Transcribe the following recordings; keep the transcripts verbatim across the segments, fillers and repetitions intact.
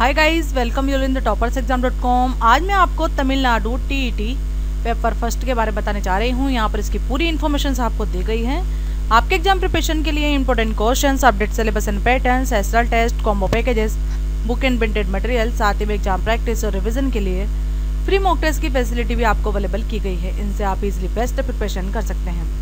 Hi guys, welcome you in the Toppers Exam dot com. आज मैं आपको Tamil Nadu TET paper first के बारे में बताने जा रही हूँ। यहाँ पर इसकी पूरी इन्फॉर्मेशन आपको दी गई है। आपके एग्जाम प्रिपरेशन के लिए important questions, update syllabus and patterns, एसरल test, combo packages, book and printed material, साथ ही में एग्जाम प्रैक्टिस और रिविजन के लिए फ्री मॉक टेस्ट की फैसिलिटी भी आपको अवेलेबल की गई है। इनसे आप इजिली बेस्ट प्रिपरेशन कर सकते हैं।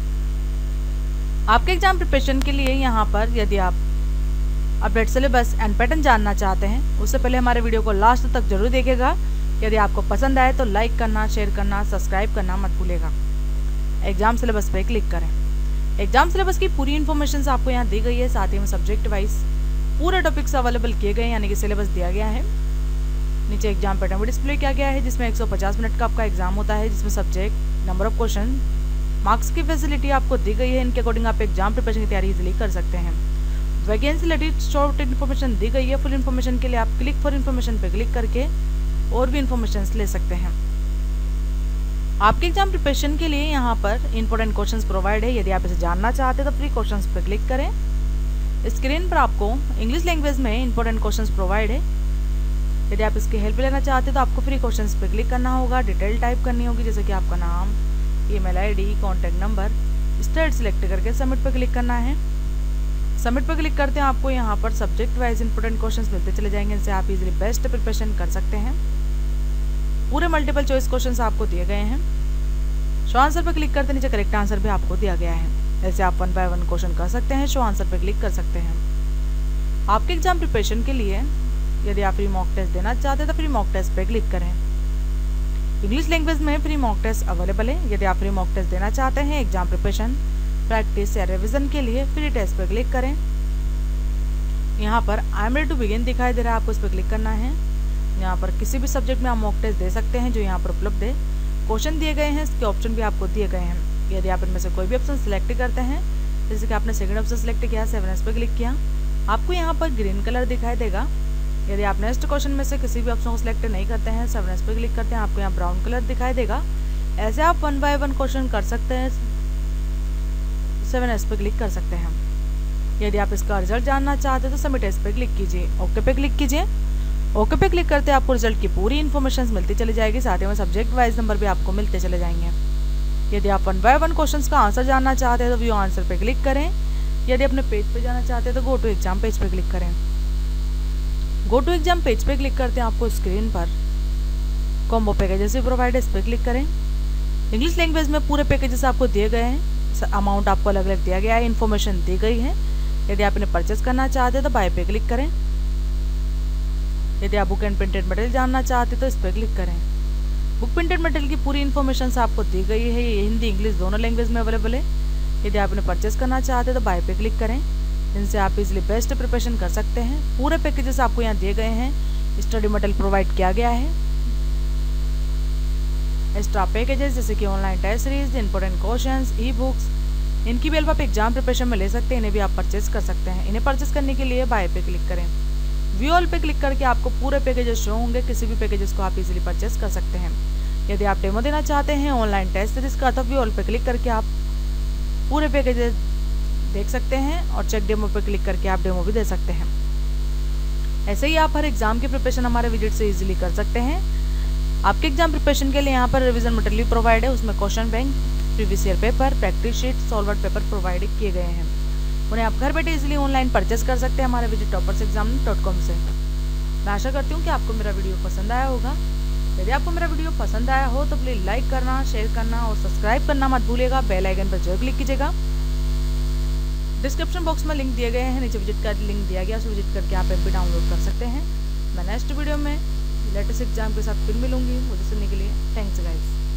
आपके एग्जाम प्रिपरेशन के लिए यहाँ पर यदि आप अपडेट सिलेबस एंड पैटर्न जानना चाहते हैं, उससे पहले हमारे वीडियो को लास्ट तक जरूर देखिएगा। यदि आपको पसंद आए तो लाइक करना, शेयर करना, सब्सक्राइब करना मत भूलिएगा। एग्जाम सिलेबस पे क्लिक करें। एग्जाम सिलेबस की पूरी इन्फॉर्मेशन आपको यहाँ दी गई है। साथ ही में सब्जेक्ट वाइज पूरे टॉपिक्स अवेलेबल किए गए हैं, यानी कि सिलेबस दिया गया है। नीचे एग्जाम पैटर्न भी डिस्प्ले किया गया है, जिसमें एक सौ पचास मिनट का आपका एग्जाम होता है, जिसमें subject, number of question, marks की फैसिलिटी आपको दी गई है। इनके अकॉर्डिंग आप एग्जाम प्रिपरेशन की तैयारी इजिली कर सकते हैं। वैकेंसी रिलेटेड शॉर्ट इन्फॉर्मेशन दी गई है। फुल इन्फॉर्मेशन के लिए आप क्लिक फॉर इन्फॉर्मेशन पे क्लिक करके और भी इन्फॉर्मेशन ले सकते हैं। आपके एग्जाम प्रिपरेशन के लिए यहाँ पर इंपॉर्टेंट क्वेश्चंस प्रोवाइड है। यदि आप इसे जानना चाहते हैं तो फ्री क्वेश्चंस पे क्लिक करें। स्क्रीन पर आपको इंग्लिश लैंग्वेज में इंपॉर्टेंट क्वेश्चंस प्रोवाइड है। यदि आप इसकी हेल्प लेना चाहते हैं तो आपको फ्री क्वेश्चंस पे क्लिक करना होगा। डिटेल टाइप करनी होगी, जैसे कि आपका नाम, email ID, contact number, state select करके सबमिट पे क्लिक करना है। सबमिट पर क्लिक करते हैं आपको यहाँ पर सब्जेक्ट वाइज इंपॉर्टेंट क्वेश्चंस मिलते चले जाएंगे। इनसे आप इजीली बेस्ट प्रिपरेशन कर सकते हैं। पूरे मल्टीपल चॉइस क्वेश्चंस आपको दिए गए हैं। शो आंसर पर क्लिक करते नीचे करेक्ट आंसर भी आपको दिया गया है। ऐसे आप वन बाय वन क्वेश्चन कर सकते हैं। शो आंसर पर क्लिक कर सकते हैं। आपके एग्जाम प्रिपरेशन के लिए यदि आप फ्री मॉक टेस्ट देना चाहते हैं तो फ्री मॉक टेस्ट पे क्लिक करें। इंग्लिश लैंग्वेज में फ्री मॉक टेस्ट अवेलेबल है। यदि आप फ्री मॉक टेस्ट देना चाहते हैं एग्जाम प्रिपरेशन, प्रैक्टिस या रिवीजन के लिए फ्री टेस्ट पर क्लिक करें। यहाँ पर I am ready to begin दिखाई दे रहा है, आपको इस पर क्लिक करना है। यहाँ पर किसी भी सब्जेक्ट में आप मॉक टेस्ट दे सकते हैं जो यहाँ पर उपलब्ध है। क्वेश्चन दिए गए हैं, इसके ऑप्शन भी आपको दिए गए हैं। यदि आप इनमें से कोई भी ऑप्शन सिलेक्ट करते हैं, जैसे कि आपने सेकंड ऑप्शन सिलेक्ट किया, सेवन एस पे क्लिक किया, आपको यहाँ पर ग्रीन कलर दिखाई देगा। यदि आप नेक्स्ट क्वेश्चन में से किसी भी ऑप्शन को सिलेक्ट नहीं करते हैं, सेवन एस पे क्लिक करते हैं, आपको यहाँ ब्राउन कलर दिखाई देगा। ऐसे आप वन बाय वन क्वेश्चन कर सकते हैं। सेवन एस पे क्लिक कर सकते हैं। यदि आप इसका रिजल्ट जानना चाहते हैं तो सबमिट एस पे क्लिक कीजिए, ओके पे क्लिक कीजिए। ओके पे क्लिक करते आपको रिजल्ट की पूरी इन्फॉर्मेशन मिलती चली जाएगी। साथ ही में सब्जेक्ट वाइज नंबर भी आपको मिलते चले जाएंगे। यदि आप वन बाय वन क्वेश्चंस का आंसर जानना चाहते हैं तो व्यू आंसर पे क्लिक करें। यदि अपने पेज पे जाना चाहते हैं तो गो टू एग्जाम पेज पे क्लिक करें। गो टू एग्जाम पेज पे क्लिक करते हैं आपको स्क्रीन पर कॉम्बो पैकेजेस भी प्रोवाइड है, इस पर क्लिक करें। इंग्लिश लैंग्वेज में पूरे पैकेजेस आपको दिए गए हैं। अमाउंट आपको अलग अलग दिया गया है, इन्फॉर्मेशन दी गई है। यदि आप इन्हें परचेस करना चाहते हैं तो बाय पे क्लिक करें। यदि आप बुक एंड प्रिंटेड मटेरियल जानना चाहते हैं तो इस पर क्लिक करें। बुक प्रिंटेड मटेरियल की पूरी इन्फॉर्मेशन आपको दी गई है। ये हिंदी इंग्लिश दोनों लैंग्वेज में अवेलेबल है। यदि आप इन्हें परचेस करना चाहते हैं तो बाय पे क्लिक करें। इनसे आप इजिली बेस्ट प्रिपरेशन कर सकते हैं। पूरे पैकेजेस आपको यहाँ दिए गए हैं। स्टडी मटेरियल प्रोवाइड किया गया है। एक्स्ट्रा पैकेजेस जैसे कि online test series, important questions, e books, इनकी भी हेल्प आप एग्जाम प्रिपरेशन में ले सकते हैं। इन्हें भी आप परचेस कर सकते हैं। इन्हें परचेस करने के लिए बाय पे क्लिक करें। व्यू ऑल पे क्लिक करके आपको पूरे पैकेजेस शो होंगे। किसी भी पैकेजेस को आप इजीली परचेस कर सकते हैं। यदि आप डेमो देना चाहते हैं ऑनलाइन टेस्ट सीरीज का तो व्यू ऑल पे क्लिक करके आप पूरे पैकेजेस देख सकते हैं और चेक डेमो पे क्लिक करके आप डेमो भी दे सकते हैं। ऐसे ही आप हर एग्जाम की प्रिपरेशन हमारे विजिट से इजीली कर सकते हैं। आपके एग्जाम प्रिपरेशन के लिए यहाँ पर रिवीजन मटेरियल प्रोवाइड है। उसमें question bank, previous year paper, practice sheet, solver paper provide किए गए हैं। उन्हें आप घर बैठे इजीली ऑनलाइन परचेस कर सकते हैं हमारे visit Toppers Exam dot com से। मैं आशा करती हूँ कि आपको मेरा वीडियो पसंद आया होगा। यदि आपको मेरा वीडियो पसंद आया हो तो प्लीज़ लाइक करना, शेयर करना और सब्सक्राइब करना मत भूलिएगा। बेल आइकन पर जरूर क्लिक कीजिएगा। डिस्क्रिप्शन बॉक्स में लिंक दिए गए हैं, नीचे विजिट का लिंक दिया गया, उसे विजिट करके आप ऐप भी डाउनलोड कर सकते हैं। मैं नेक्स्ट वीडियो में लेटेस्ट एग्जाम के साथ फिर मिलूंगी। मुझे सुनने के लिए थैंक्स गाइस।